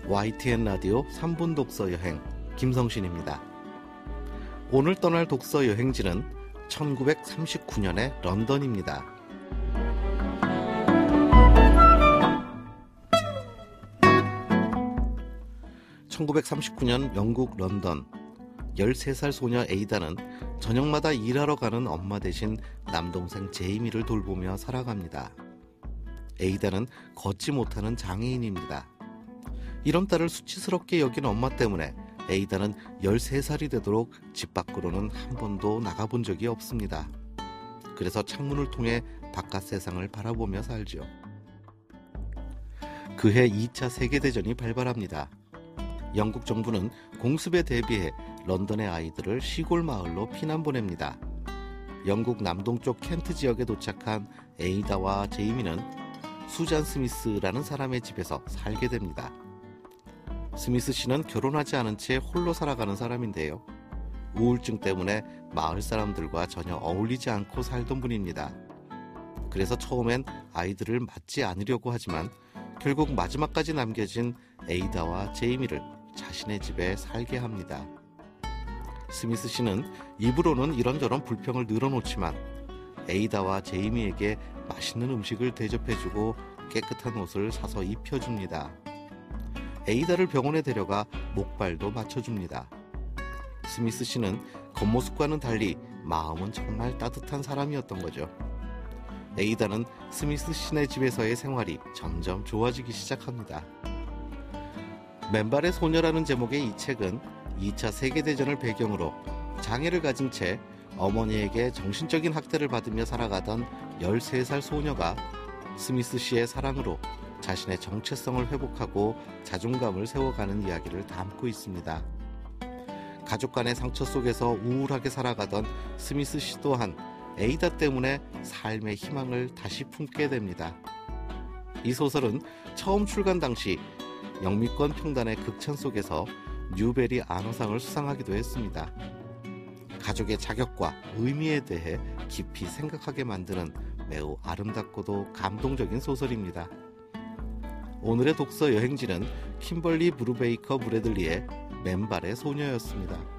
YTN 라디오 3분 독서 여행 김성신입니다. 오늘 떠날 독서 여행지는 1939년의 런던입니다. (1939년) 영국 런던. 13살 소녀 에이다는 저녁마다 일하러 가는 엄마 대신 남동생 제이미를 돌보며 살아갑니다. 에이다는 걷지 못하는 장애인입니다. 이런 딸을 수치스럽게 여긴 엄마 때문에 에이다는 13살이 되도록 집 밖으로는 한 번도 나가본 적이 없습니다. 그래서 창문을 통해 바깥 세상을 바라보며 살죠. 그해 2차 세계대전이 발발합니다. 영국 정부는 공습에 대비해 런던의 아이들을 시골 마을로 피난 보냅니다. 영국 남동쪽 켄트 지역에 도착한 에이다와 제이미는 수잔 스미스라는 사람의 집에서 살게 됩니다. 스미스 씨는 결혼하지 않은 채 홀로 살아가는 사람인데요. 우울증 때문에 마을 사람들과 전혀 어울리지 않고 살던 분입니다. 그래서 처음엔 아이들을 맞지 않으려고 하지만 결국 마지막까지 남겨진 에이다와 제이미를 자신의 집에 살게 합니다. 스미스 씨는 입으로는 이런저런 불평을 늘어놓지만 에이다와 제이미에게 맛있는 음식을 대접해주고 깨끗한 옷을 사서 입혀줍니다. 에이다를 병원에 데려가 목발도 맞춰줍니다. 스미스 씨는 겉모습과는 달리 마음은 정말 따뜻한 사람이었던 거죠. 에이다는 스미스 씨네 집에서의 생활이 점점 좋아지기 시작합니다. 맨발의 소녀라는 제목의 이 책은 2차 세계대전을 배경으로 장애를 가진 채 어머니에게 정신적인 학대를 받으며 살아가던 13살 소녀가 스미스 씨의 사랑으로 자신의 정체성을 회복하고 자존감을 세워가는 이야기를 담고 있습니다. 가족 간의 상처 속에서 우울하게 살아가던 스미스 씨 또한 에이다 때문에 삶의 희망을 다시 품게 됩니다. 이 소설은 처음 출간 당시 영미권 평단의 극찬 속에서 뉴베리 안호상을 수상하기도 했습니다. 가족의 자격과 의미에 대해 깊이 생각하게 만드는 매우 아름답고도 감동적인 소설입니다. 오늘의 독서 여행지는 킴벌리 브루베이커 브래들리의 맨발의 소녀였습니다.